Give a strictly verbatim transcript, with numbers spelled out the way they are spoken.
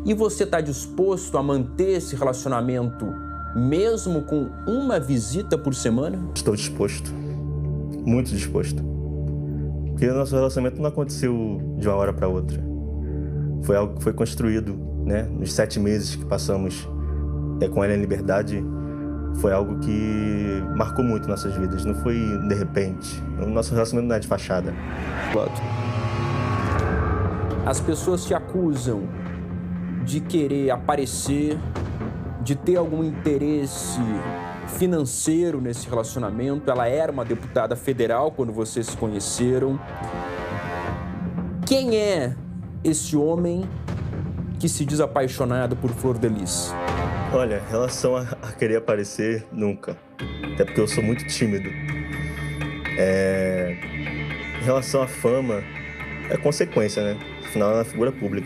E você está disposto a manter esse relacionamento mesmo com uma visita por semana? Estou disposto, muito disposto. Porque o nosso relacionamento não aconteceu de uma hora para outra. Foi algo que foi construído, né? Nos sete meses que passamos é, com ela em liberdade, foi algo que marcou muito nossas vidas. Não foi de repente. O nosso relacionamento não é de fachada. As pessoas te acusam de querer aparecer, de ter algum interesse financeiro nesse relacionamento. Ela era uma deputada federal quando vocês se conheceram. Quem é esse homem que se diz apaixonado por Flor de Lis? Olha, em relação a, a querer aparecer, nunca. Até porque eu sou muito tímido. É... Em relação à fama, é consequência, né? Afinal, ela é uma figura pública.